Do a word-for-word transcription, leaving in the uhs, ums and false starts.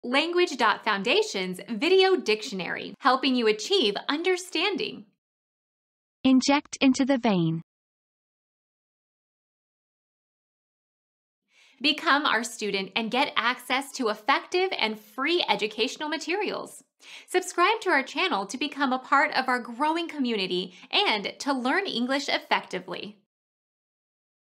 Language.Foundation's Video Dictionary, helping you achieve understanding. Inject into the vein. Become our student and get access to effective and free educational materials. Subscribe to our channel to become a part of our growing community and to learn English effectively.